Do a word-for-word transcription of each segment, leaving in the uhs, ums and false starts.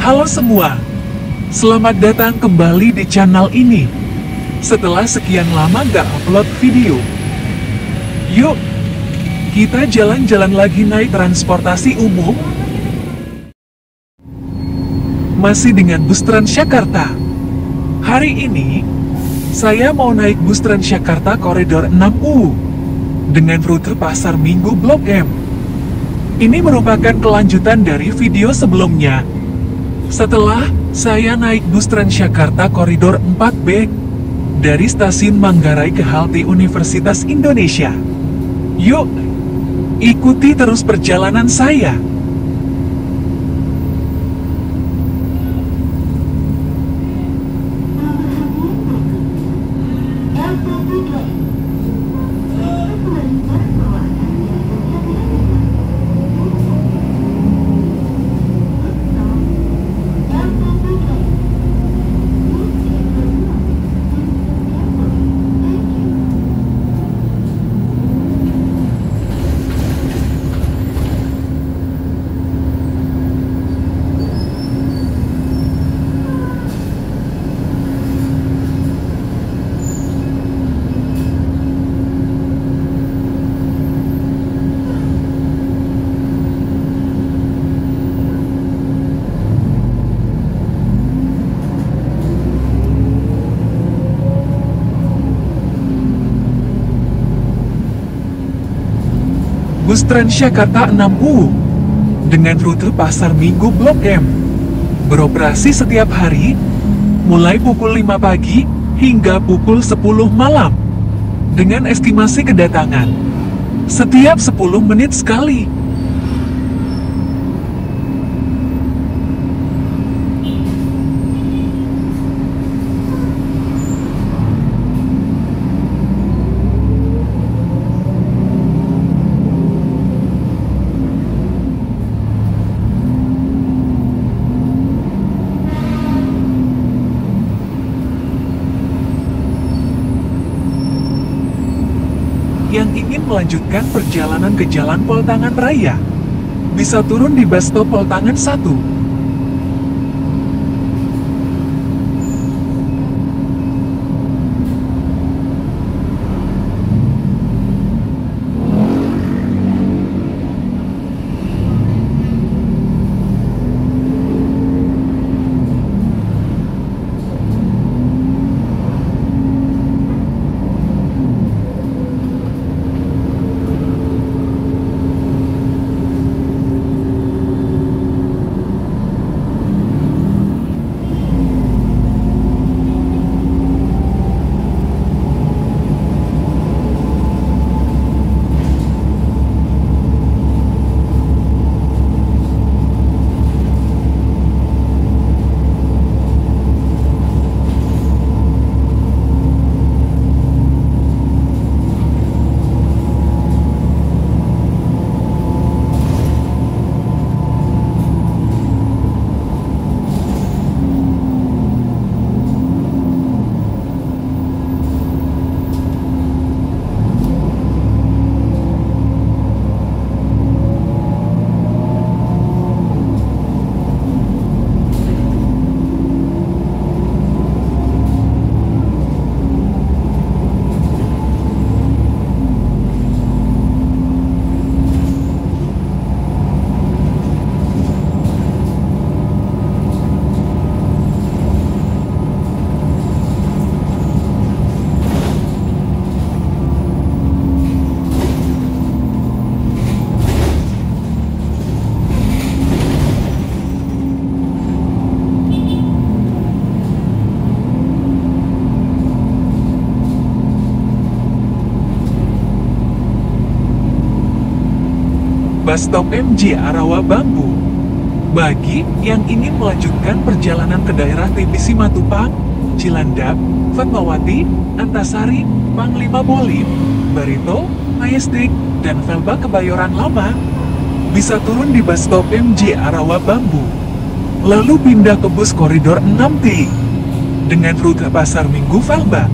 Halo semua, selamat datang kembali di channel ini. Setelah sekian lama gak upload video, yuk, kita jalan-jalan lagi naik transportasi umum. Masih dengan bus Transjakarta. Hari ini, saya mau naik bus Transjakarta Koridor enam U dengan rute Pasar Minggu Blok M. Ini merupakan kelanjutan dari video sebelumnya. Setelah saya naik bus Transjakarta Koridor empat B dari stasiun Manggarai ke halte Universitas Indonesia. Yuk, ikuti terus perjalanan saya. Bus Transjakarta enam U dengan rute Pasar Minggu Blok M beroperasi setiap hari mulai pukul lima pagi hingga pukul sepuluh malam dengan estimasi kedatangan setiap sepuluh menit sekali. Yang ingin melanjutkan perjalanan ke Jalan Pol Tangan Raya, bisa turun di bus stop Pol Tangan satu. Bus Stop M J Arawa Bambu. Bagi yang ingin melanjutkan perjalanan ke daerah T B Simatupang, Cilandak, Fatmawati, Antasari, Panglima Polim, Barito, Majestic, dan Velba Kebayoran Lama, bisa turun di Bus Stop M J Arawa Bambu, lalu pindah ke bus Koridor enam T dengan rute Pasar Minggu Velba.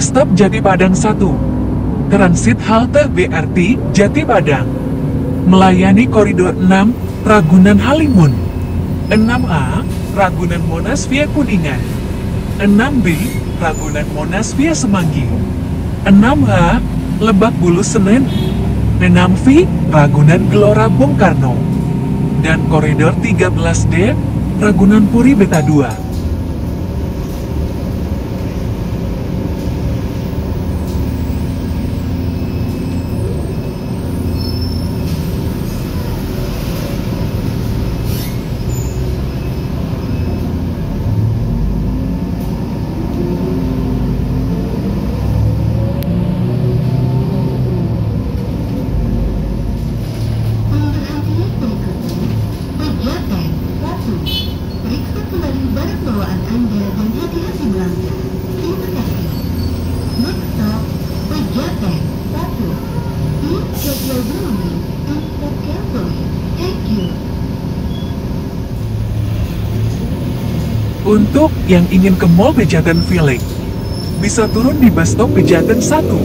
Bus stop Jati Padang satu. Transit halte B R T Jati Padang. Melayani koridor enam, Ragunan Halimun. enam A, Ragunan Monas via Kuningan. enam B, Ragunan Monas via Semanggi. enam H, Lebak Bulus Senen. enam V, Ragunan Gelora Bung Karno. Dan koridor tiga belas D, Ragunan Puri Beta dua. Untuk yang ingin ke Mall Pejaten Village, bisa turun di bus stop Pejaten satu.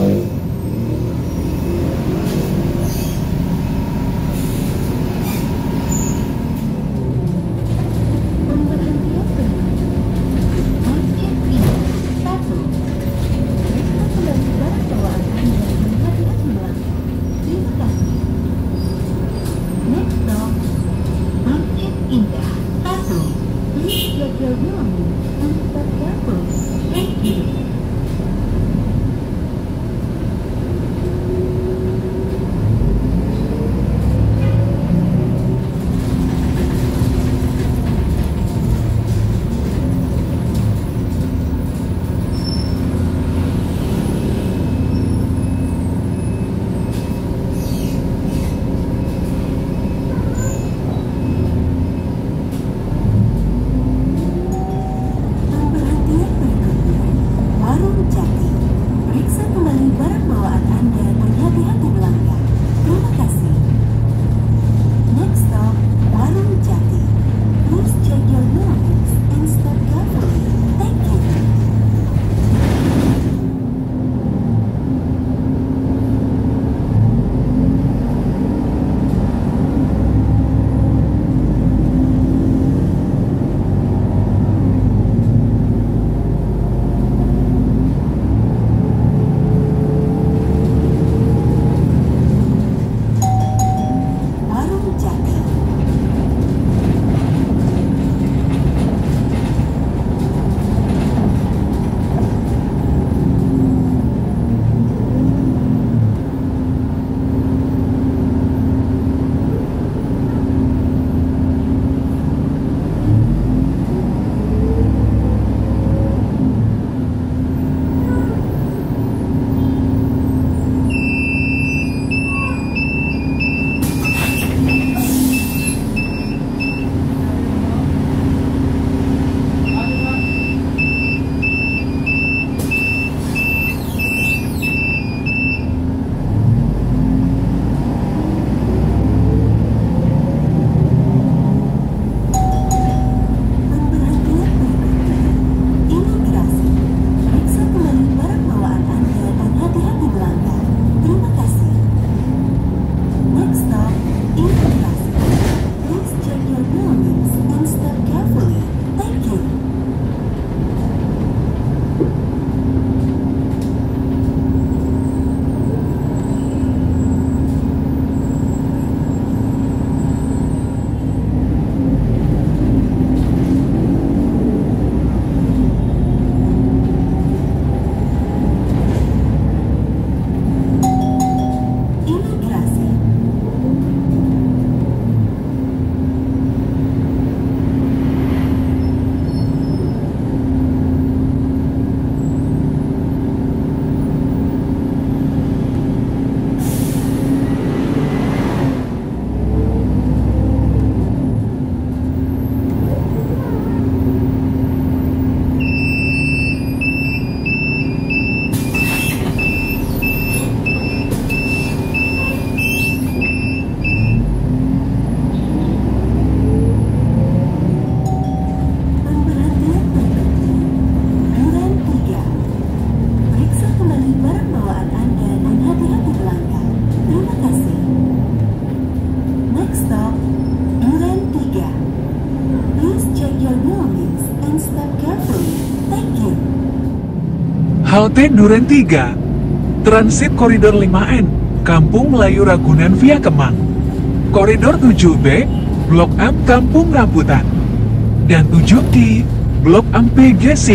Halte Duren tiga, Transit Koridor lima N, Kampung Melayu Ragunan via Kemang. Koridor tujuh B, Blok M Kampung Rambutan. Dan tujuh T, Blok M P G C.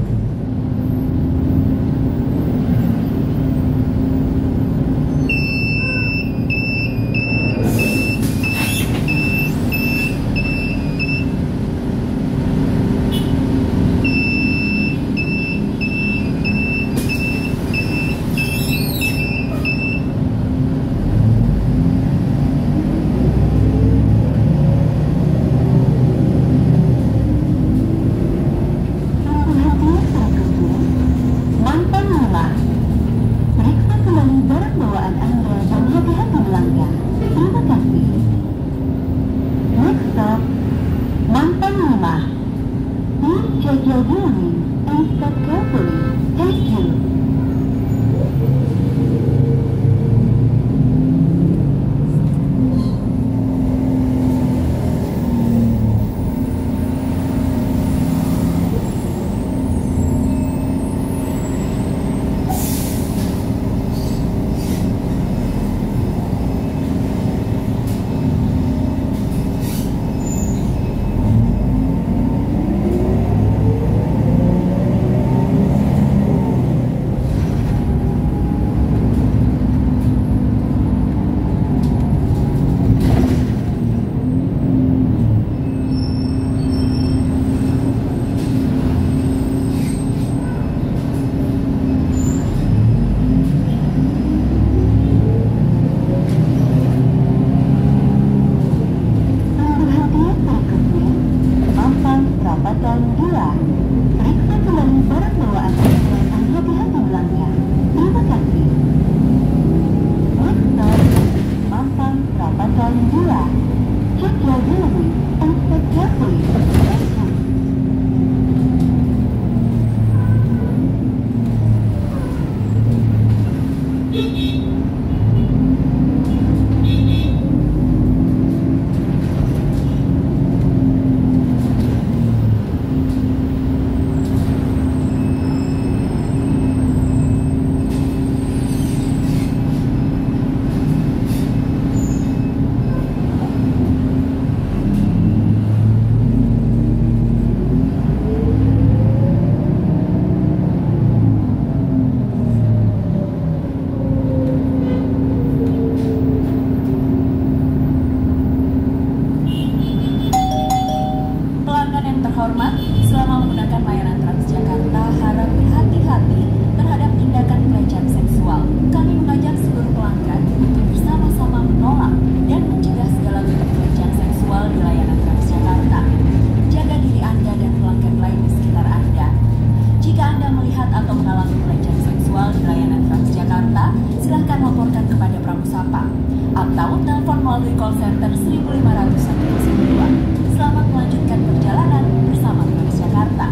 Melalui call center seribu lima ratus satu nol dua. Selamat melanjutkan perjalanan bersama Transjakarta.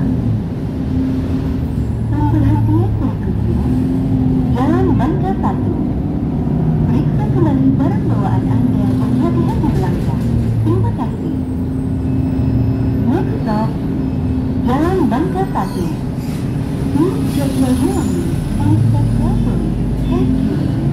Perhatian berikutnya, Jalan Bangka satu. Periksa kembali barang bawaan Anda dan hati-hati melangkah. Terima kasih. Next stop, Jalan Bangka satu. Please check your belongings and step carefully. Thank you.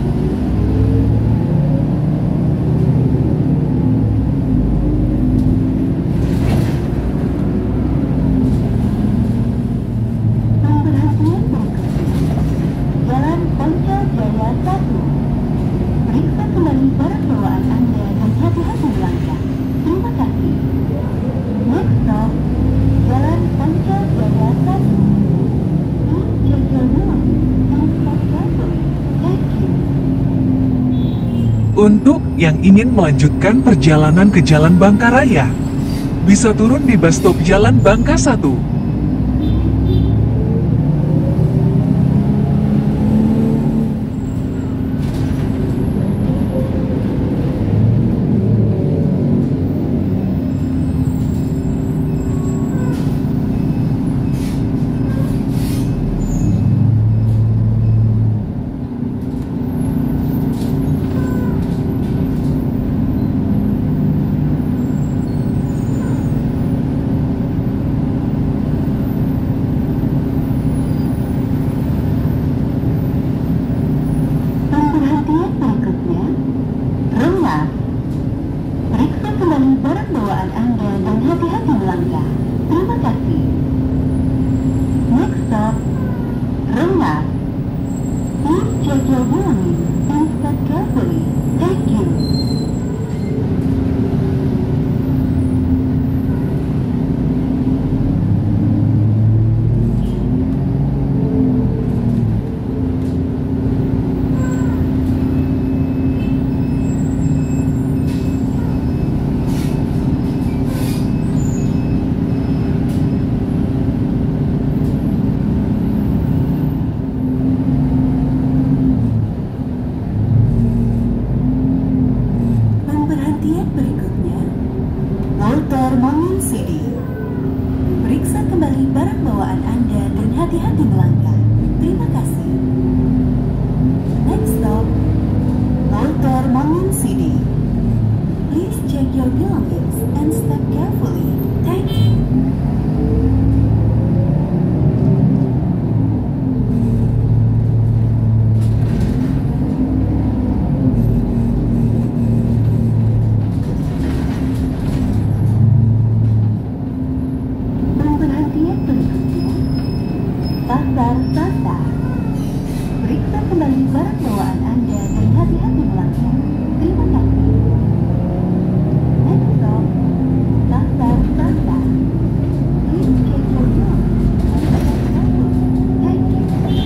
Untuk yang ingin melanjutkan perjalanan ke Jalan Bangka Raya, bisa turun di bus stop Jalan Bangka satu. your belongings and step carefully. Thank you. Pemberhentian berikutnya, Pasar Santa. Periksa kembali barang bawaan Anda dan hati-hati melangkah. Terima kasih. Next stop, Pasar Santa. Please check your belongings and step carefully. Thank you.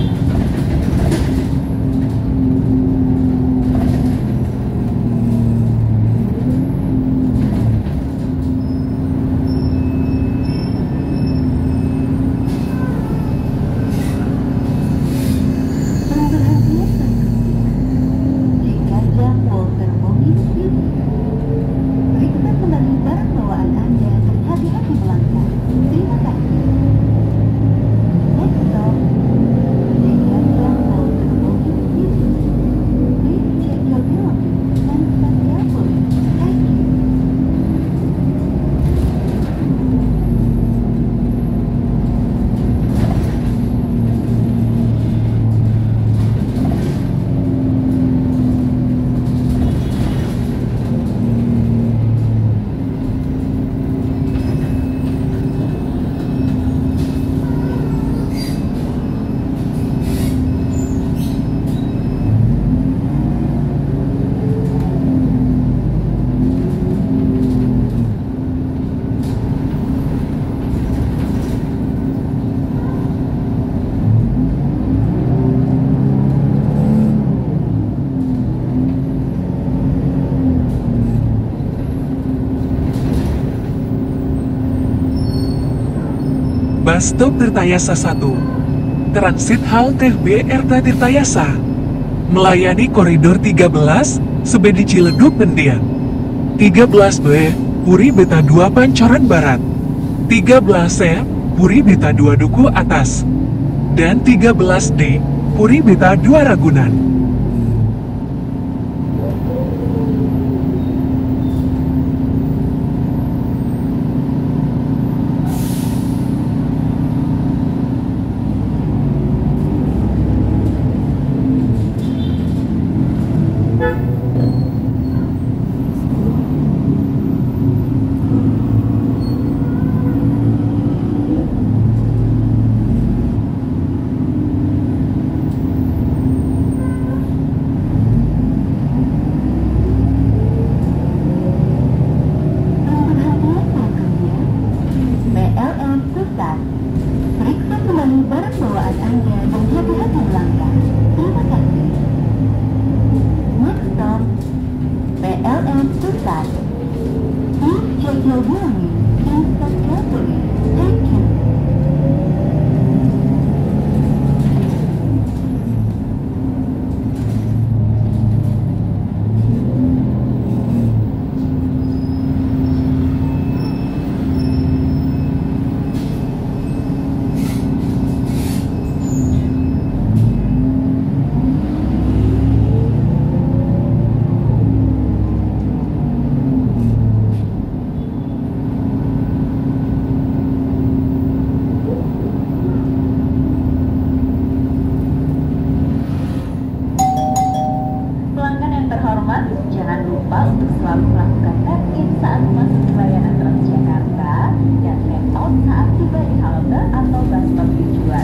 Pemberhentian berikutnya, jika jam Walter Mobil City. Periksa kembali barang bawaan Anda dan hati-hati melangkah. Terima kasih. Next stop, jika jam Walter Mobil City. Please check your belongings and step carefully. Thank you. Bus Stop Tirtayasa satu, Transit Halte B R T Tirtayasa, melayani koridor tiga belas, Sebedi Ciledug Tendian, tiga belas B, Puri Beta dua Pancoran Barat, tiga belas C, Puri Beta dua Duku Atas, dan tiga belas D, Puri Beta dua Ragunan. Pemberhentian berikutnya, B L M Pusat. Periksa kembali barang bawaan Anda dan hati-hati melangkah. Terima kasih. Next stop, B L M Pusat. Please check your belongings and step carefully. Thank you. Pelanggan yang terhormat, jangan lupa untuk selalu melakukan tap-in saat masuk ke layanan Transjakarta dan tap-out saat tiba di halte atau bus stop tujuan.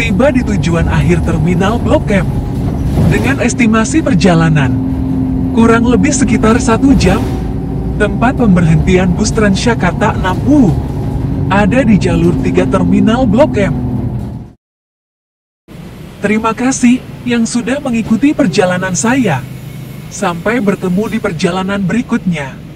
tiba di tujuan akhir terminal Blok M. Dengan estimasi perjalanan kurang lebih sekitar satu jam, tempat pemberhentian bus Transjakarta enam U ada di jalur tiga terminal Blok M. Terima kasih yang sudah mengikuti perjalanan saya. Sampai bertemu di perjalanan berikutnya.